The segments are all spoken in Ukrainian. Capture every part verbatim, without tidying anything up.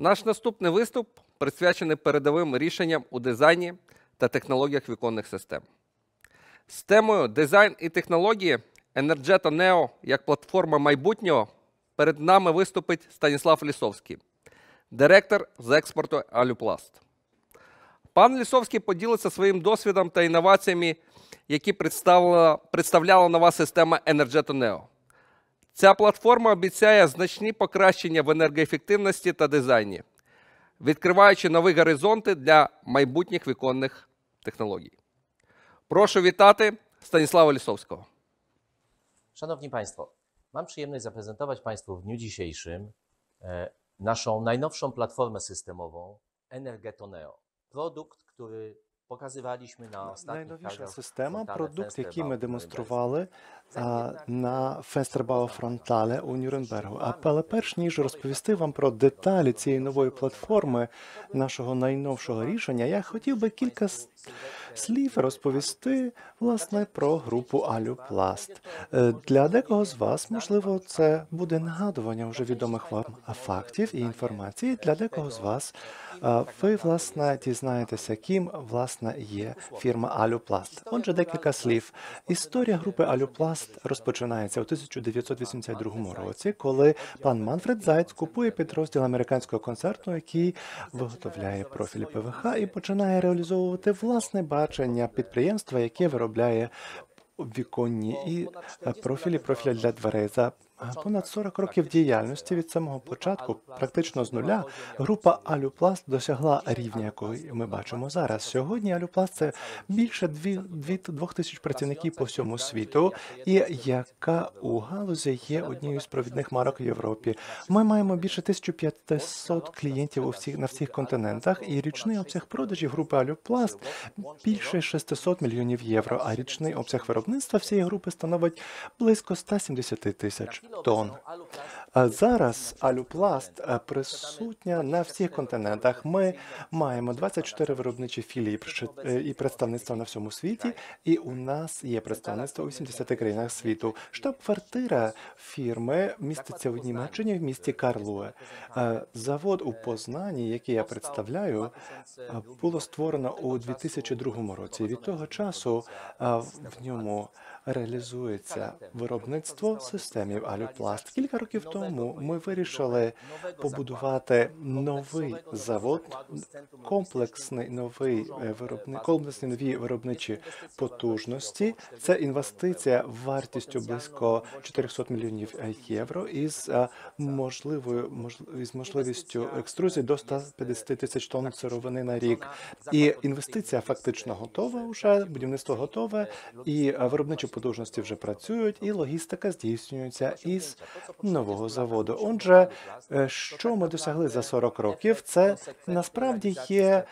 Наш наступний виступ присвячений передовим рішенням у дизайні та технологіях віконних систем. З темою «Дизайн і технології» Energeto Neo як платформа майбутнього перед нами виступить Станіслав Лісовський, директор з експорту Алюпласт. Пан Лісовський поділиться своїм досвідом та інноваціями, які представляла, представляла нова система Energeto Neo. Ця платформа обіцяє значні покращення в енергоефективності та дизайні, відкриваючи нові горизонти для майбутніх віконних технологій. Proszę witać Stanisława Lisowskiego. Szanowni Państwo, mam przyjemność zaprezentować Państwu w dniu dzisiejszym e, naszą najnowszą platformę systemową Energeto Neo. Produkt, który pokazywaliśmy na ostatnich Найновіша targach система, Frontale продукт, який ми Fensterbau w демонстрували а, на Фестербау Фронтале у Нюрнбергу. А але перш ніж розповісти вам про деталі цієї нової платформи, нашого найновшого рішення, я хотів би кілька слів розповісти, власне, про групу Алюпласт. Для декого з вас, можливо, це буде нагадування вже відомих вам фактів і інформації. Для декого з вас ви, власне, дізнаєтеся, ким, власне, є фірма Алюпласт. Отже, декілька слів. Історія групи Алюпласт розпочинається у тисяча дев'ятсот вісімдесят другому році, коли пан Манфред Зайц купує підрозділ американського концерну, який виготовляє профілі ПВХ і починає реалізовувати власне бачення підприємства, яке виробляє віконні і профілі, профілі для дверей. За понад сорок років діяльності від самого початку, практично з нуля, група Алюпласт досягла рівня, який ми бачимо зараз. Сьогодні Алюпласт – це більше двох тисяч працівників по всьому світу, і яка у галузі є однією з провідних марок в Європі. Ми маємо більше тисяча п'ятсот клієнтів у всіх, на всіх континентах, і річний обсяг продажів групи Алюпласт більше шістсот мільйонів євро, а річний обсяг виробництва всієї групи становить близько ста сімдесяти тисяч тонн. Зараз Алюпласт присутня на всіх континентах. Ми маємо двадцять чотири виробничі філії і представництва на всьому світі, і у нас є представництво у вісімдесяти країнах світу. Штаб-квартира фірми міститься в Німеччині, в місті Карлуе. Завод у Познані, який я представляю, було створено у дві тисячі другому році. Від того часу в ньому реалізується виробництво системів Алюпласт. Кілька років тому ми вирішили побудувати новий завод, комплексний новий виробни... комплексні нові виробничі потужності. Це інвестиція вартістю близько чотирьохсот мільйонів євро із можливою мож... із можливістю екструзії до ста п'ятдесят тисяч тонн сировини на рік. І інвестиція фактично готова вже, будівництво готове, і виробничі потужності вже працюють, і логістика здійснюється із нового заводу. Отже, що ми досягли за сорок років, це насправді є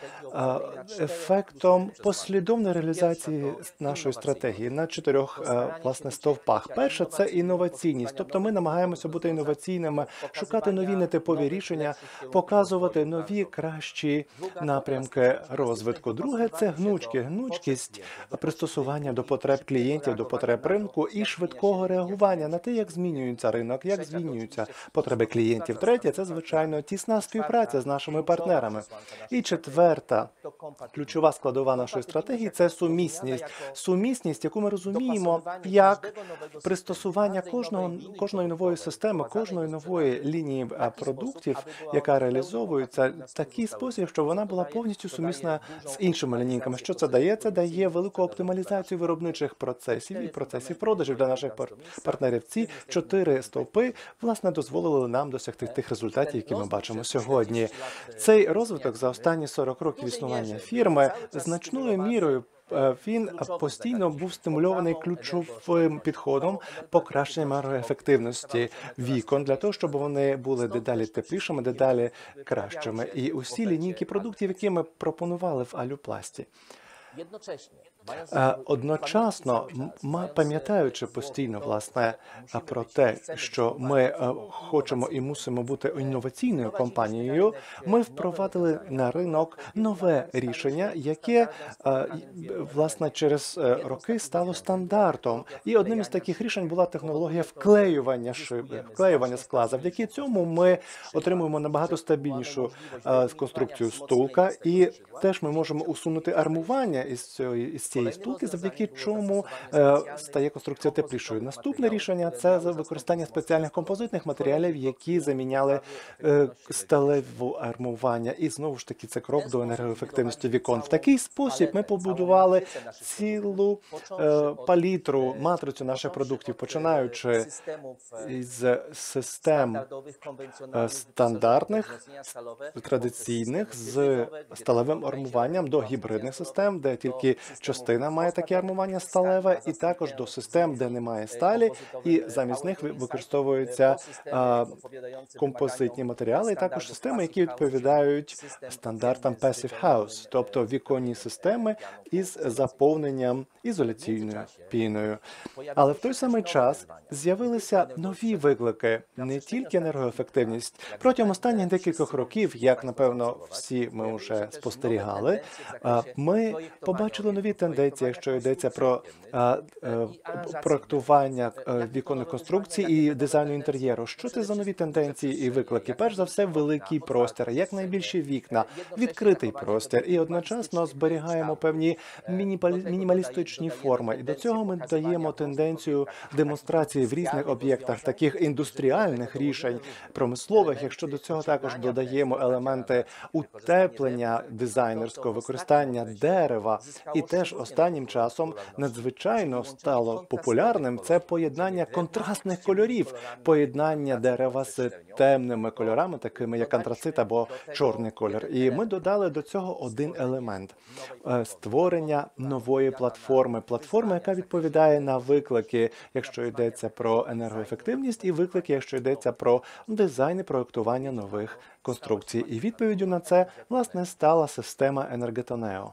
ефектом послідовної реалізації нашої стратегії на чотирьох, власне, стовпах. Перше – це інноваційність, тобто ми намагаємося бути інноваційними, шукати нові нетипові рішення, показувати нові, кращі напрямки розвитку. Друге – це гнучки, гнучкість пристосування до потреб клієнтів, до потреб ринку і швидкого реагування на те, як змінюється ринок, як змінюються потреби клієнтів. Третє – це, звичайно, тісна співпраця з нашими партнерами. І четверта, ключова складова нашої стратегії – це сумісність. Сумісність, яку ми розуміємо як пристосування кожного, кожної нової системи, кожної нової лінії продуктів, яка реалізовується в такий спосіб, щоб вона була повністю сумісна з іншими лінійками. Що це дає? Це дає велику оптималізацію виробничих процесів і процесів продажів для наших партнерів. Ці чотири стовпи, власне, дозволили нам досягти тих результатів, які ми бачимо сьогодні. Цей розвиток за останні сорок років існування фірми значною мірою він постійно був стимульований ключовим підходом покращення енергоефективності вікон для того, щоб вони були дедалі теплішими, дедалі кращими. І усі лінійки продуктів, які ми пропонували в Алюпласті, Е, Одночасно, м- ма- пам'ятаючи постійно власне а, про те, що ми е, хочемо і мусимо бути інноваційною компанією, ми впровадили на ринок нове рішення, яке е, й- власне через е, роки стало стандартом. І одним із таких рішень була технологія вклеювання шиби, вклеювання скла. Завдяки цьому ми отримуємо набагато стабільнішу е, конструкцію стулка, і теж ми можемо усунути армування із цієї із цієї стулки, завдяки чому е, стає конструкція теплішою. Наступне рішення це за використання спеціальних композитних матеріалів, які заміняли е, сталеве армування. І знову ж таки це крок до енергоефективності вікон. В такий спосіб ми побудували цілу е, палітру, матрицю наших продуктів, починаючи із систем е, стандартних, традиційних з сталевим армуванням до гібридних систем, де тільки частина має таке армування сталеве, і також до систем, де немає сталі, і замість них ви- використовуються а, композитні матеріали, і також системи, які відповідають стандартам Passive House, тобто віконні системи із заповненням ізоляційною піною. Але в той самий час з'явилися нові виклики, не тільки енергоефективність. Протягом останніх декількох років, як напевно всі ми вже спостерігали, а, ми побачили нові тенденції, якщо йдеться про а, е, проектування е, віконних конструкцій і дизайну інтер'єру. Що це за нові тенденції і виклики? Перш за все, великий простір, якнайбільші вікна, відкритий простір, і одночасно зберігаємо певні мініпалі- мінімалістичні форми. І до цього ми даємо тенденцію демонстрації в різних об'єктах таких індустріальних рішень, промислових. Якщо до цього також додаємо елементи утеплення дизайнерського, використання дерева, і теж останнім часом надзвичайно стало популярним це поєднання контрастних кольорів, поєднання дерева з темними кольорами, такими як антрацит або чорний колір. І ми додали до цього один елемент е, створення нової платформи, платформи, яка відповідає на виклики, якщо йдеться про енергоефективність, і виклики, якщо йдеться про дизайн і проектування нових конструкцій. І відповіддю на це, власне, стала система Energetoneo.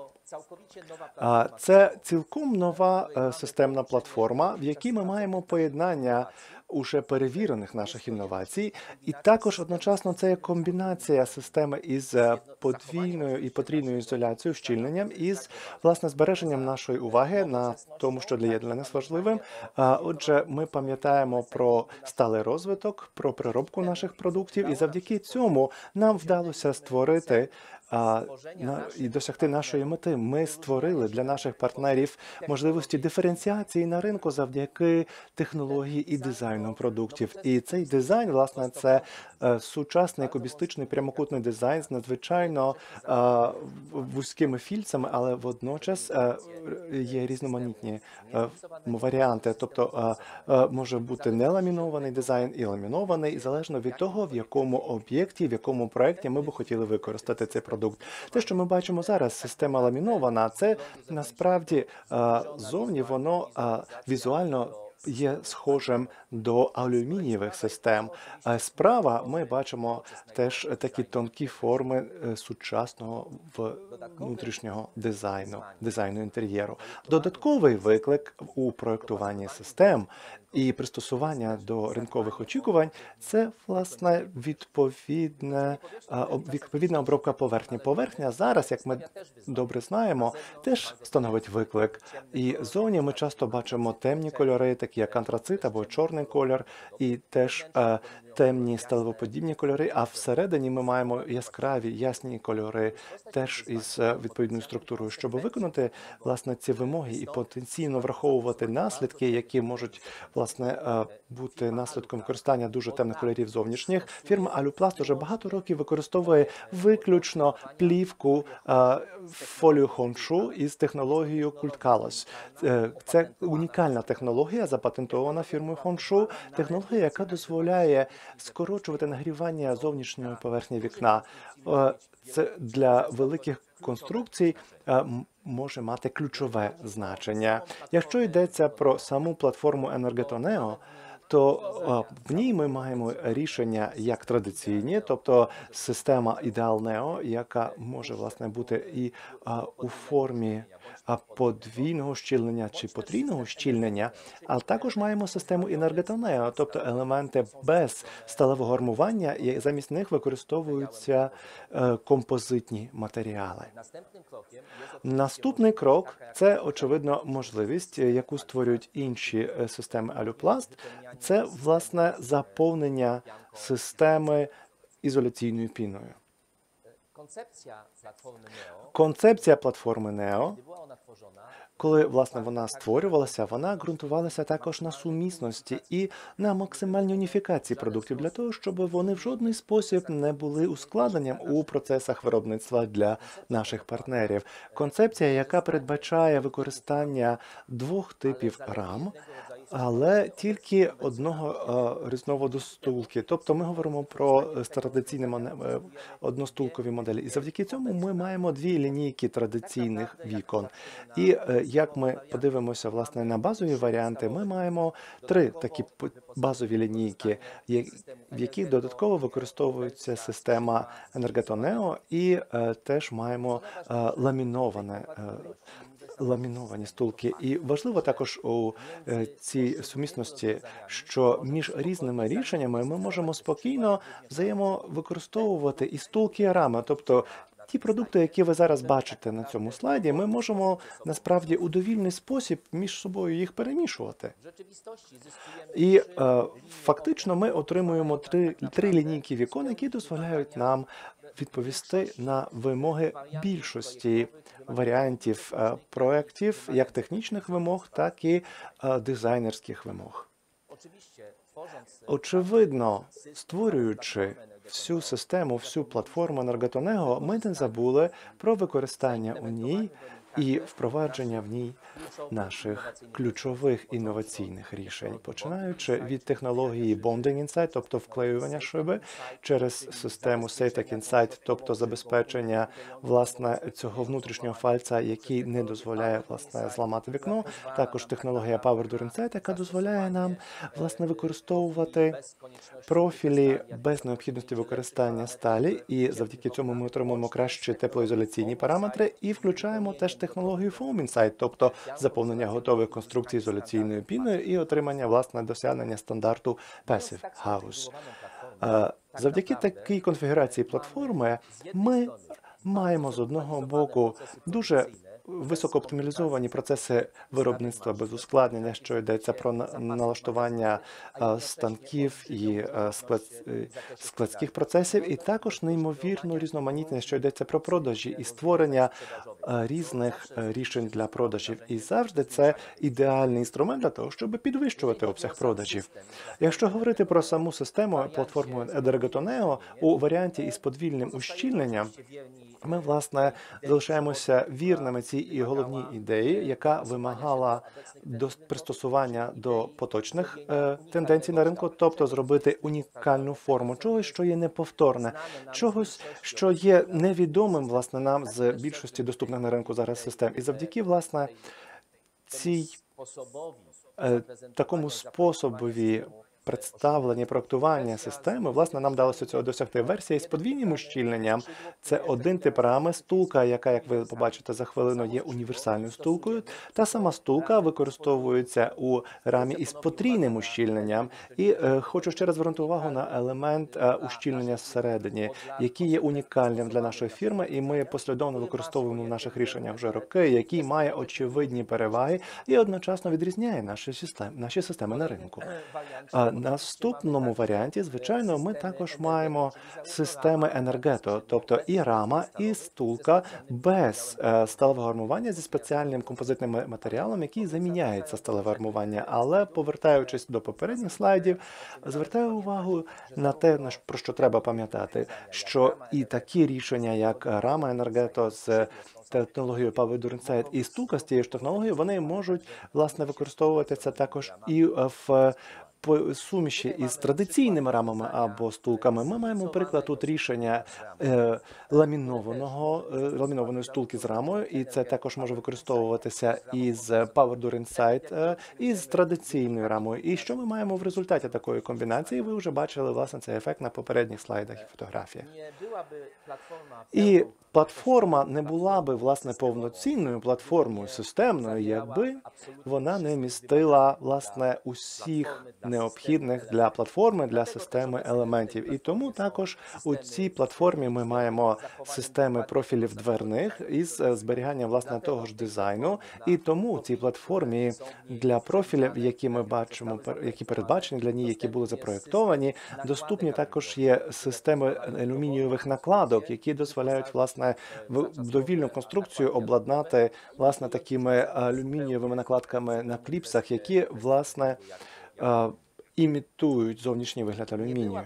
А це цілком нова е, системна платформа, в якій ми маємо поєднання уже перевірених наших інновацій, і також одночасно це є комбінація системи із е, подвійною і потрійною ізоляцією, щільненням, із власне збереженням нашої уваги на тому, що для для нас важливим. А, Отже, ми пам'ятаємо про сталий розвиток, про переробку наших продуктів, і завдяки цьому нам вдалося створити а, на, і досягти нашої мети. Ми створили для наших партнерів можливості диференціації на ринку завдяки технології і дизайну продуктів. І цей дизайн, власне, це е, сучасний кубістичний прямокутний дизайн з надзвичайно е, вузькими фільцями, але водночас е, є різноманітні е, варіанти. Тобто е, е, може бути не ламінований дизайн і ламінований, залежно від того, в якому об'єкті, в якому проєкті ми б хотіли використати цей продукт. Те, що ми бачимо зараз, система ламінована, це насправді е, зовні воно е, візуально є схожим до алюмінієвих систем. А справа ми бачимо теж такі тонкі форми е, сучасного в- внутрішнього дизайну, дизайну інтер'єру. Додатковий виклик у проектуванні систем і пристосування до ринкових очікувань – це, власне, відповідне, а, об- відповідна обробка поверхні. Поверхня зараз, як ми добре знаємо, теж становить виклик. І зовні ми часто бачимо темні кольори, такі як антрацит або чорний колір, і теж е, темні сталевоподібні кольори, а всередині ми маємо яскраві, ясні кольори, теж із е, відповідною структурою. Щоб виконати, власне, ці вимоги і потенційно враховувати наслідки, які можуть, власне, е, бути наслідком використання дуже темних кольорів зовнішніх, фірма Алюпласт уже багато років використовує виключно плівку е, фолію хоншу із технологією Cult Colors. Е, Це унікальна технологія, запатентована фірмою Хоншу, технологія, яка дозволяє скорочувати нагрівання зовнішньої поверхні вікна. Е, Це для великих конструкцій е, м- може мати ключове значення. Якщо йдеться про саму платформу Energetoneo, то е, в ній ми маємо рішення як традиційні, тобто система Ideal Neo, яка може, власне, бути і е, у формі а, подвійного щільнення чи потрійного щільнення, а також маємо систему енергетонео, тобто елементи без сталевого армування, і замість них використовуються е, композитні матеріали. Наступний крок – це, очевидно, можливість, яку створюють інші е, системи Алюпласт. Це, власне, заповнення системи ізоляційною піною. Концепція платформи Нео, коли, власне, вона створювалася, вона ґрунтувалася також на сумісності і на максимальній уніфікації продуктів для того, щоб вони в жодний спосіб не були ускладненням у процесах виробництва для наших партнерів. Концепція, яка передбачає використання двох типів рам, але тільки одного е, різновиду стулки. Тобто ми говоримо про традиційні моне- е, одностулкові моделі. І завдяки цьому ми маємо дві лінійки традиційних вікон. І е, як ми подивимося, власне, на базові варіанти, ми маємо три такі п- базові лінійки, я- в яких додатково використовується система Енергетонео, і е, теж маємо е, ламіноване е, ламіновані стулки. І важливо також у е, цій сумісності, що між різними рішеннями ми можемо спокійно взаємовикористовувати і стулки, і рами. Тобто ті продукти, які ви зараз бачите на цьому слайді, ми можемо насправді у довільний спосіб між собою їх перемішувати. І е, фактично ми отримуємо три, три лінійки вікон, які дозволяють нам відповісти на вимоги більшості варіантів е, проєктів, як технічних вимог, так і е, дизайнерських вимог. Очевидно, створюючи всю систему, всю платформу Енергетонео, ми не забули про використання у ній і впровадження в ній наших ключових інноваційних рішень, починаючи від технології Bonding Inside, тобто вклеювання шиби, через систему SafeTech Inside, тобто забезпечення, власне, цього внутрішнього фальца, який не дозволяє, власне, зламати вікно, також технологія Power Door Inside, яка дозволяє нам, власне, використовувати профілі без необхідності використання сталі, і завдяки цьому ми отримуємо кращі теплоізоляційні параметри і включаємо теж технологію Foam Inside, тобто заповнення готових конструкцій ізоляційною піною і отримання, власне, досягнення стандарту Passive House. Е, Завдяки такій конфігурації платформи ми маємо з одного боку дуже високооптимізовані процеси виробництва без ускладнення, що йдеться про на- налаштування е, станків і е, склад- е, складських процесів, і також неймовірну різноманітність, що йдеться про продажі і створення е, різних е, рішень для продажів. І завжди це ідеальний інструмент для того, щоб підвищувати обсяг продажів. Якщо говорити про саму систему, платформу Енергетонео у варіанті із подвійним ущільненням, ми, власне, залишаємося вірними цій і головній ідеї, яка вимагала до пристосування до поточних е, тенденцій на ринку, тобто зробити унікальну форму чогось, що є неповторне, чогось, що є невідомим, власне, нам з більшості доступних на ринку зараз систем. І завдяки, власне, цій е, такому способові представлення, проектування системи, власне, нам вдалося цього досягти. Версія з подвійним ущільненням – це один тип рами, стулка, яка, як ви побачите за хвилину, є універсальною стулкою. Та сама стулка використовується у рамі із потрійним ущільненням. І е, хочу ще раз звернути увагу на елемент е, ущільнення всередині, який є унікальним для нашої фірми, і ми послідовно використовуємо в наших рішеннях вже роки, який має очевидні переваги і одночасно відрізняє наші системи, наші системи на ринку. А в наступному варіанті, звичайно, ми також маємо системи енергето, тобто і рама, і стулка без е, сталевого армування зі спеціальним композитним ма- матеріалом, який заміняє це сталеве армування. Але, повертаючись до попередніх слайдів, звертаю увагу на те, на що- про що треба пам'ятати, що і такі рішення, як рама енергето з технологією Power Door Inside і стулка з тією ж технологією, вони можуть, власне, використовуватися також і е, в по суміші із традиційними рамами або стулками, ми маємо, наприклад, тут рішення е, ламінованого, е, ламінованої стулки з рамою, і це також може використовуватися із PowerDure Insight, е, і з традиційною рамою. І що ми маємо в результаті такої комбінації? Ви вже бачили, власне, цей ефект на попередніх слайдах і фотографіях. І платформа не була би, власне, повноцінною платформою системною, якби вона не містила, власне, усіх необхідних для платформи, для системи елементів. І тому також у цій платформі ми маємо системи профілів дверних із е, зберіганням, власне, того ж дизайну. І тому в цій платформі для профілів, які ми бачимо, пер- які передбачені для ній, які були запроєктовані, доступні також є системи алюмінієвих накладок, які дозволяють, власне, в довільну конструкцію обладнати, власне, такими алюмінієвими накладками на кліпсах, які, власне, е, імітують зовнішній вигляд алюмінію.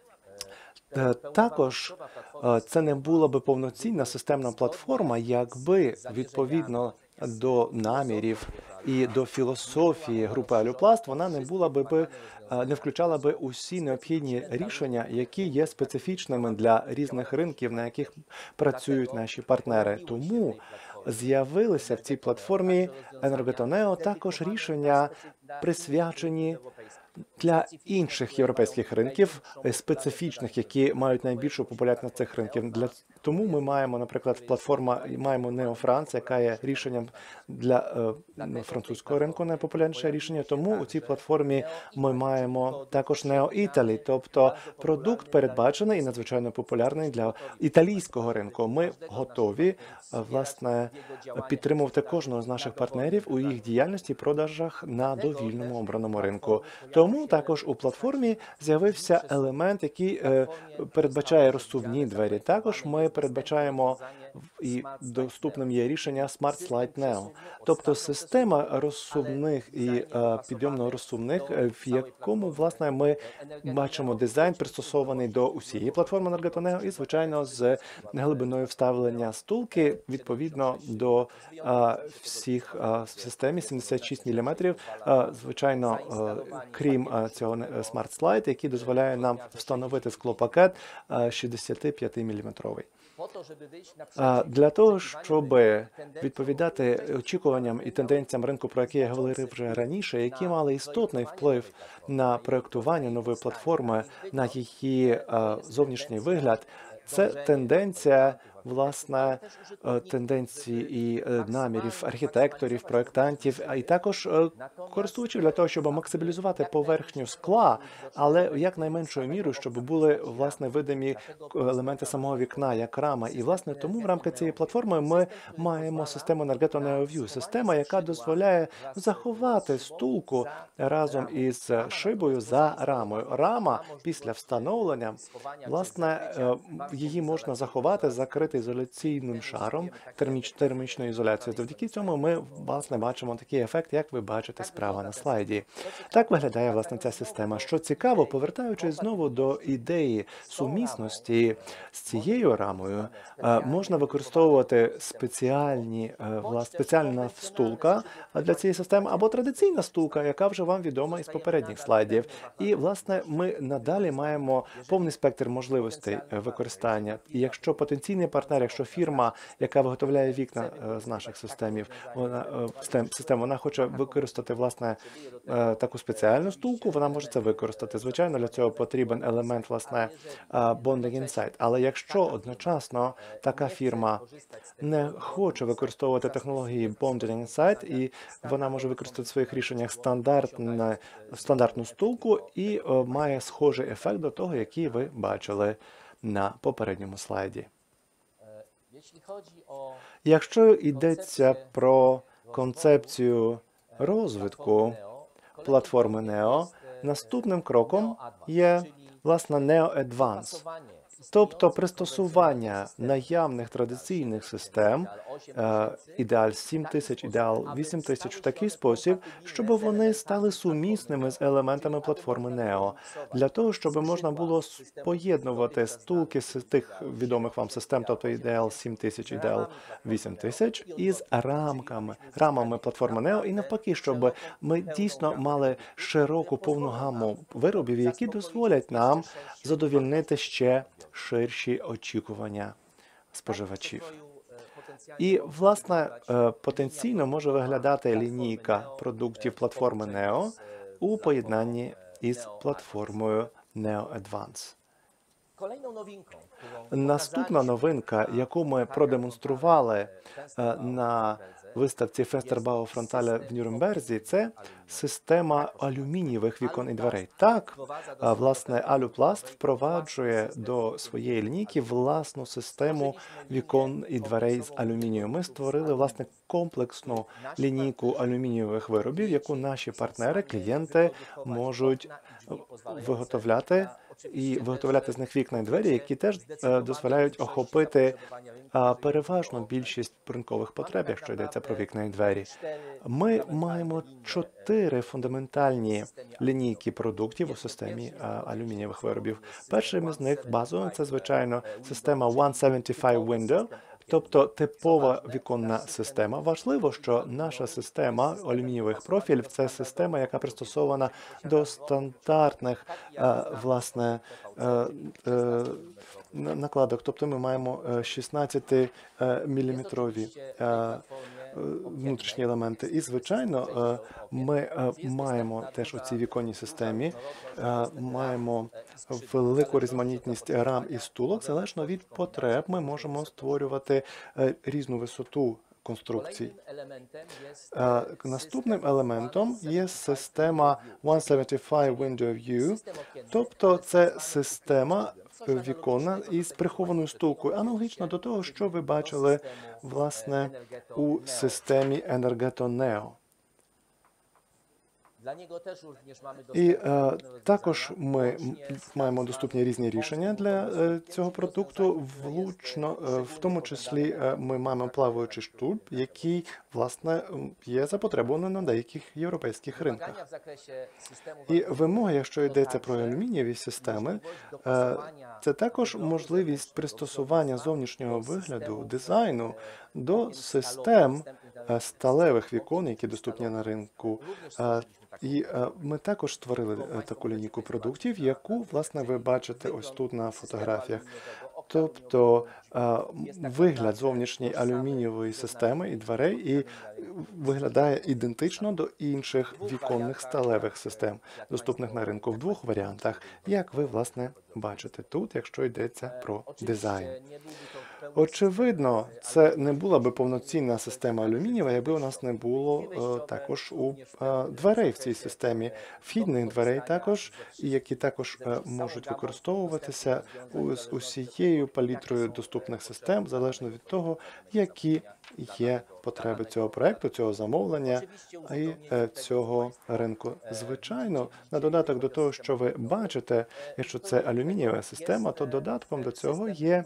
Е, Також е, це не була би повноцінна системна платформа, якби відповідно до намірів і до філософії групи Алюпласт вона не була би би е, не включала би усі необхідні рішення, які є специфічними для різних ринків, на яких працюють наші партнери. Тому з'явилися в цій платформі Енергетонео також рішення, присвячені для інших європейських ринків, е, специфічних, які мають найбільшу популярність цих ринків. Для тому ми маємо, наприклад, платформа маємо Neo France, яка є рішенням для е, французького ринку, найпопулярніше рішення. Тому у цій платформі ми маємо також Neo Italy, тобто продукт передбачений і надзвичайно популярний для італійського ринку. Ми готові, е, власне, підтримувати кожного з наших партнерів у їх діяльності і продажах на довільному обраному ринку. Тому також у платформі з'явився елемент, який е, передбачає розсувні двері. Також ми передбачаємо і доступним є рішення Smart Slide Neo, тобто система розсувних і е, підйомно-розсувних, е, в якому, власне, ми бачимо дизайн пристосований до усієї платформи Енергетонео і, звичайно, з глибиною вставлення стулки відповідно до е, всіх е, в системі сімдесят шість міліметрів, е, звичайно, е, крім е, цього е, Smart Slide, який дозволяє нам встановити склопакет е, шістдесят п'ять міліметровий. А Для того, щоб відповідати очікуванням і тенденціям ринку, про які я говорив вже раніше, які мали істотний вплив на проєктування нової платформи, на її е, зовнішній вигляд, це тенденція, власне, е, тенденції і е, намірів архітекторів, проєктантів, а й також е, користувачів для того, щоб максималізувати поверхню скла, але як найменшою мірою, щоб були, власне, видимі елементи самого вікна, як рама. І, власне, тому в рамках цієї платформи ми маємо систему Energeto Neo View, система, яка дозволяє заховати стулку разом із шибою за рамою. Рама після встановлення, власне, е, її можна заховати, закрити ізоляційним шаром терміч, термічної ізоляції. Завдяки цьому ми, власне, бачимо такий ефект, як ви бачите справа на слайді. Так виглядає, власне, ця система. Що цікаво, повертаючись знову до ідеї сумісності з цією рамою, е, можна використовувати спеціальні, е, власне, спеціальна стулка для цієї системи або традиційна стулка, яка вже вам відома із попередніх слайдів. І, власне, ми надалі маємо повний спектр можливостей е, використання. І якщо потенційний партнер, якщо фірма, яка виготовляє вікна е, з наших системів, вона е, систем, систем, вона хоче використати, власне, е, таку спеціальну стулку, вона може це використати. Звичайно, для цього потрібен елемент, власне, е, Bonding Insight. Але якщо одночасно така фірма не хоче використовувати технології Bonding Insight, і вона може використати в своїх рішеннях стандартне, стандартну стулку і е, має схожий ефект до того, який ви бачили на попередньому слайді. Якщо йдеться про концепцію розвитку платформи Neo, наступним кроком є, власне, Neo Advance. Тобто пристосування наявних традиційних систем, е, ідеал сім тисяч, ідеал вісім тисяч в такий спосіб, щоб вони стали сумісними з елементами платформи Нео, для того, щоб можна було поєднувати стулки з тих відомих вам систем, тобто ідеал сім тисяч, ідеал вісім тисяч, із рамками, рамами платформи Нео, і навпаки, щоб ми дійсно мали широку повну гаму виробів, які дозволять нам задовільнити ще ширші очікування споживачів. І, власне, е, потенційно може виглядати лінійка продуктів платформи Neo у поєднанні із платформою Neo Advance. Наступна новинка, яку ми продемонстрували е, на виставці Фестербау Фронтале в Нюрнберзі, це система алюмінієвих вікон і дверей. Так, е, власне, Алюпласт впроваджує до своєї лінійки власну систему вікон і дверей з алюмінію. Ми створили, власне, комплексну лінійку алюмінієвих виробів, яку наші партнери, клієнти можуть виготовляти і виготовляти з них вікна і двері, які теж е, дозволяють охопити е, переважну більшість ринкових потреб, якщо йдеться про вікна і двері. Ми маємо чотири фундаментальні лінійки продуктів у системі е, алюмінієвих виробів. Першим із них базовим – це, звичайно, система сто сімдесят п'ять Window, тобто типова віконна система. Важливо, що наша система алюмінієвих профілів – це система, яка пристосована до стандартних, е, власне, е, е, накладок. Тобто ми маємо шістнадцятиміліметрові внутрішні елементи. І, звичайно, ми маємо теж у цій віконній системі, маємо велику різноманітність рам і стулок. Залежно від потреб ми можемо створювати різну висоту конструкцій. Наступним елементом є система сто сімдесят п'ять Window View, тобто це система віконна із прихованою стулкою, аналогічно до того, що ви бачили, власне, у системі Energeto Neo. І е, також ми маємо доступні різні рішення для е, цього продукту. Влучно, е, в тому числі е, ми маємо плаваючий штуль, який, власне, є запотребований на деяких європейських ринках. І вимоги, якщо йдеться про алюмінієві системи, е, це також можливість пристосування зовнішнього вигляду, дизайну до систем е, сталевих вікон, які доступні на ринку. Е, І е, ми також створили е, таку лінійку продуктів, яку, власне, ви бачите ось тут на фотографіях. Тобто е, вигляд зовнішньої алюмінієвої системи і дверей і виглядає ідентично до інших віконних сталевих систем, доступних на ринку в двох варіантах, як ви, власне, бачите тут, якщо йдеться про дизайн. Очевидно, це не була би повноцінна система алюмінієва, якби у нас не було е, також у е, дверей в цій системі, вхідних дверей також, і які також е, можуть використовуватися з усією палітрою доступних систем, залежно від того, які є потреби цього проекту, цього замовлення і е, цього ринку. Звичайно, на додаток до того, що ви бачите, якщо це алюмінієва система, то додатком до цього є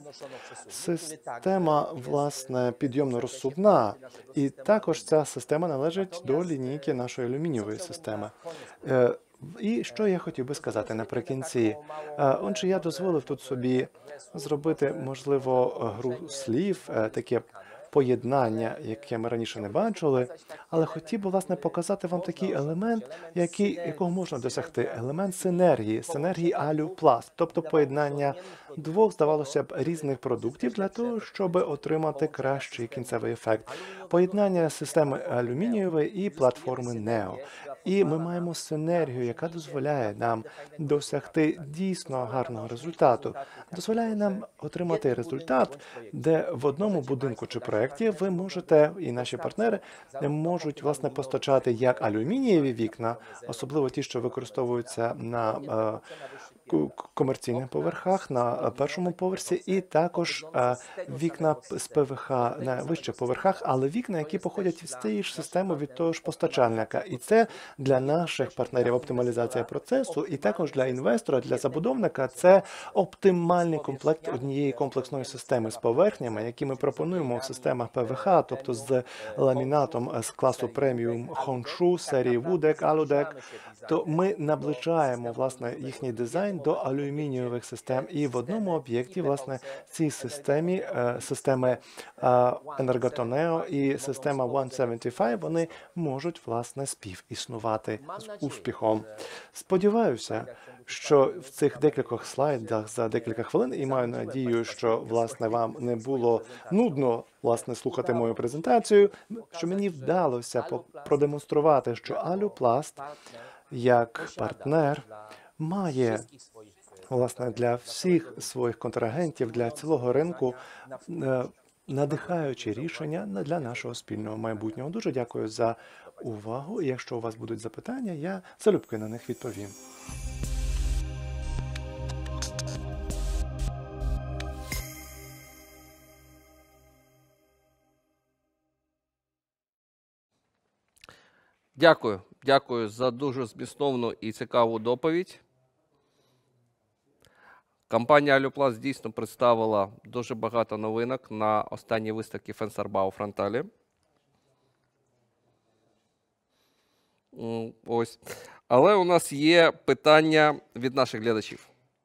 система, власне, підйомно-розсувна. І також ця система належить до лінійки нашої алюмінієвої системи. Е, І що я хотів би сказати наприкінці? Е, Отже, я дозволив тут собі зробити, можливо, гру слів, е, таке поєднання, яке ми раніше не бачили, але хотів би, власне, показати вам такий елемент, який, якого можна досягти. Елемент синергії, синергії алюпласт, тобто поєднання двох, здавалося б, різних продуктів для того, щоб отримати кращий кінцевий ефект. Поєднання системи алюмінієвої і платформи Neo. І ми маємо синергію, яка дозволяє нам досягти дійсно гарного результату. Дозволяє нам отримати результат, де в одному будинку чи проєкті ви можете, і наші партнери, можуть, власне, постачати як алюмінієві вікна, особливо ті, що використовуються на е, ку- комерційних поверхах на першому поверсі, і також е, вікна з ПВХ на вищих поверхах, але вікна, які походять з тієї ж системи від того ж постачальника. І це для наших партнерів оптималізація процесу, і також для інвестора, для забудовника це оптимальний комплект однієї комплексної системи з поверхнями, які ми пропонуємо в системах ПВХ, тобто з ламінатом з класу преміум Honshu, серії Woodec, Aludec, то ми наближаємо, власне, їхній дизайн до алюмінієвих систем. І в одному об'єкті, власне, цій системі, е, системи е, Energotoneo і система сто сімдесят п'ять, вони можуть, власне, співіснувати з успіхом. Сподіваюся, що в цих декількох слайдах за декілька хвилин, і маю надію, що, власне, вам не було нудно, власне, слухати мою презентацію, що мені вдалося по- продемонструвати, що Алюпласт як партнер має, власне, для всіх своїх контрагентів, для цілого ринку е, надихаючі рішення на- для нашого спільного майбутнього. Дуже дякую за увагу. І якщо у вас будуть запитання, я залюбки на них відповім. Дякую. Дякую за дуже змістовну і цікаву доповідь. Компанія Алюпласт дійсно представила дуже багато новинок на останній виставці Фенсербау Фронталі. М, Ось. Але у нас є питання від наших глядачів.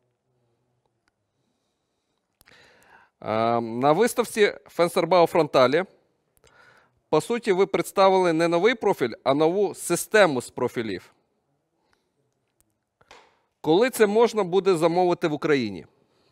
Е, На виставці Фенсербау Фронталі, по суті, ви представили не новий профіль, а нову систему з профілів. Коли це можна буде замовити в Україні?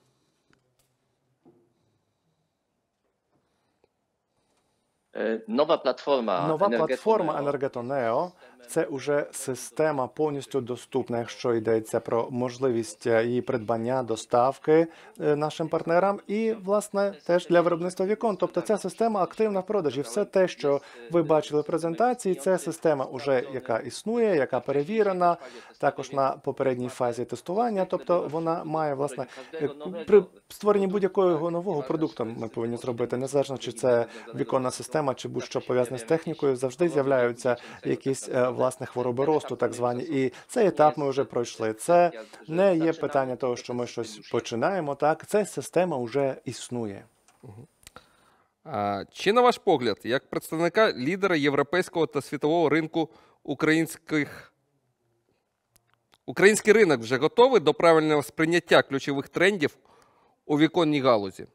E, Nowa platforma Нова Energetoneo платформа Energetoneo – це уже система повністю доступна, якщо йдеться про можливість е, її придбання, доставки е, нашим партнерам і, власне, теж для виробництва вікон. Тобто ця система активна в продажі. Все те, що ви бачили в презентації, це система, уже, яка існує, яка перевірена, також на попередній фазі тестування. Тобто вона має, власне, е, при створенні будь-якого нового продукту ми повинні зробити, незалежно чи це віконна система, чи будь-що пов'язане з технікою, завжди з'являються якісь е, власне хвороби росту, так звані. І цей етап ми вже пройшли. Це не є питання того, що ми щось починаємо. Так, ця система вже існує. А, Чи, на ваш погляд, як представника лідера європейського та світового ринку українських, український ринок вже готовий до правильного сприйняття ключових трендів у віконній галузі?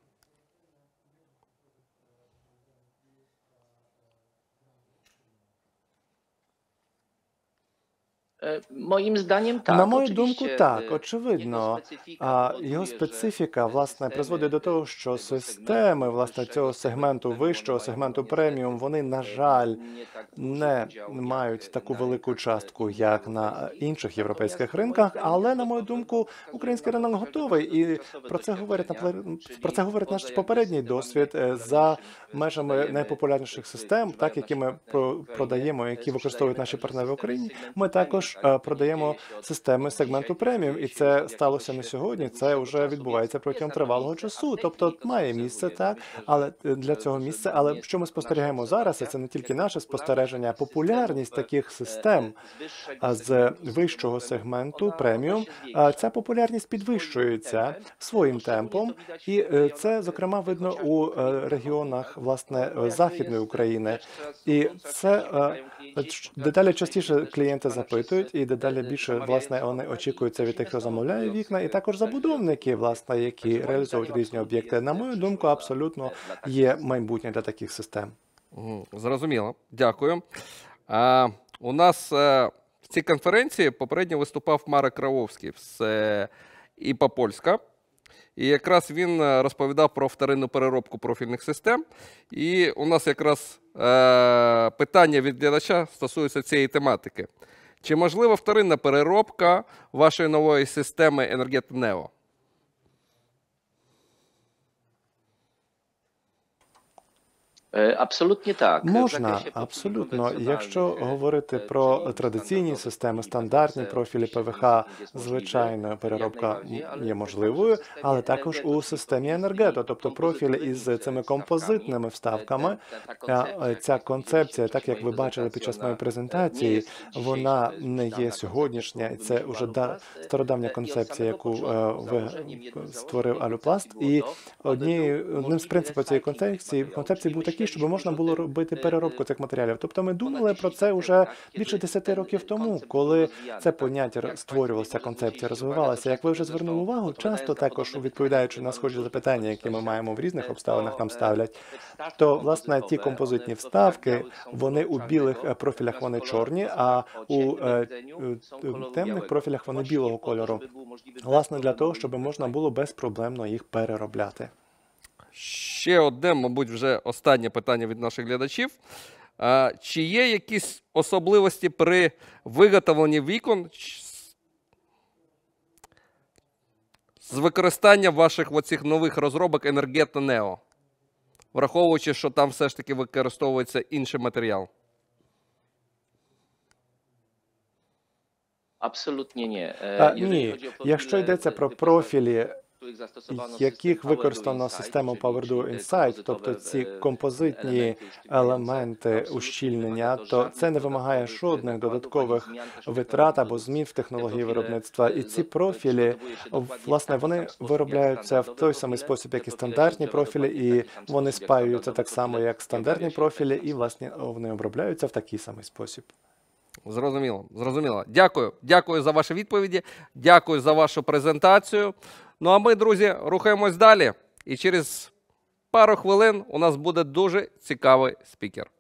E, Moim zdaniem tak. На мою думку, oczywiście, так, e, очевидно. jego specyfika А powoduje, його że специфіка, власне, systemy призводить до того, що tego системи, segmentu, власне, wyższego цього сегменту segmentu, вищого, one сегменту mają преміум, niestety, вони, на e, жаль, nie tak duży не udział, мають jak таку na велику rynkach частку, Unii як на Europejskiej. інших Natomiast європейських moim ринках, zdaniem але, jest на to мою dobrze, думку, bo wskazuje український na ринок to, że готовий, і dotychczasowe про це говорить, doświadczenia, напли- про це говорить наш czyli попередній poza досвід jakby е, за systemami межами sprzedajemy, найпопулярніших систем, так, які ми про- продаємо, які використовують наші партнери в Україні. Ми також е, продаємо системи сегменту преміум, і це сталося не сьогодні, це вже відбувається протягом тривалого часу. Тобто має місце, так, але е, для цього місця. Але що ми спостерігаємо зараз, і це не тільки наше спостереження, популярність таких систем а з вищого сегменту преміум, а ця популярність підвищується своїм темпом, і е, це, зокрема, видно у е, регіонах, власне, е, Західної України. І це е, ч- дедалі частіше клієнти запитують, і дедалі більше, власне, вони очікують це від тих, хто замовляє вікна, і також забудовники, власне, які реалізують різні об'єкти. На мою думку, абсолютно є майбутнє для таких систем. Мгм, Зрозуміло. Дякую. А, у нас е, в цій конференції попередньо виступав Марek Кравовський з е, ІПА Польська. І якраз він е, розповідав про вторинну переробку профільних систем. І у нас якраз е, питання від глядача стосується цієї тематики. Чи можлива вторинна переробка вашої нової системи Energetoneo? E, Absolutnie tak. W Можна, zakresie profili абсолютно. konwencjonalnych, Якщо e, говорити e, про czyli традиційні standardowe системи, profili стандартні P V C, профілі oczywiście ПВХ, ten jest możliwy, звичайно, jak переробка najbardziej, ale є też можливою, także w systemie але також Energeto у z системі tymi енергето, тобто профілі kompozytowymi із цими wstawkami, композитними e, вставками. ten- ta А, koncepcja, е, jak Ця państwo концепція, widzieliście так як ви podczas бачили під час prezentacji, моєї ona, e, nie презентації, jest dzisiejsza, вона to jest не już є dawna сьогоднішня, koncepcja це szkoły вже да, Aluplast, стародавня e, i od концепція, samego яку е, początku ви założeniem, jednym z створив założeń tej Алюпласт. koncepcji І było to, aby однією był одним з możliwy принципів цієї recycling tych концепції, materiałów. концепції Czyli був такий, щоб myśleliśmy можна już o було tym, робити e, переробку e, цих матеріалів. Тобто ми ponad думали про dziesięć це lat вже temu, tak, більше kiedy десяти ten років тому, koncept był коли rozwijany, це tak, поняття jak створювалося, Państwo концепція może zwróciliście uwagę, розвивалася. to Як ви вже często звернули увагу, odpowiadając часто na також podobne відповідаючи pytania, на które схожі mamy w запитання, які ми okolicznościach, маємо в різних e, обставинах to, нам e, ставлять, te wstawki то власне ті kompozytowe, композитні one w вставки, profilach białych są вони у kolor білих czarnego, е, профілях natomiast вони w kolorach чорні, o а znakach o у ciemnym е, rdzeniu е, są т- koloru темних białego. профілях вони Właśnie білого po to, кольору. żeby był możliwy Власне, для того, bezproblemowy щоб ich можна recycling. було безпроблемно їх переробляти. Ще одне, мабуть, вже останнє питання від наших глядачів. А, чи є якісь особливості при виготовленні вікон ч- з використанням ваших оцих нових розробок Energeto Neo? Враховуючи, що там все ж таки використовується інший матеріал. Absolutnie nie. E, А, jeżeli ні, chodzi o profile, якщо йдеться e, про wyposażone- профілі, w których zastosowano яких system використано PowerDuo Insight, систему czyli- PowerDuo czyli Insight, kompozytowe, тобто ці e, композитні elementy usztywniające, елементи absolutnie nie ущільнення, wymaga to то żadnych це не вимагає dodatkowych жодних nakładów, додаткових ani zmian też w витрат technologii або змін в produkcji. технології Te profile, виробництва. І e, ці zo- профілі, przygotowuje się dokładnie w власне, taki вони sam sposób jak виробляються в standardowe той самий profile. спосіб, як і Te profile стандартні się działa профілі, dokładnie w і taki sam вони sposób jak спаюються standardowe так само, profile як i стандартні objawia się w ten профілі, sam і, sposób. власне, вони обробляються в такий самий спосіб. Зрозуміло, зрозуміло. Дякую. Дякую за ваші відповіді. Дякую за вашу презентацію. Ну а ми, друзі, рухаємось далі. І через пару хвилин у нас буде дуже цікавий спікер.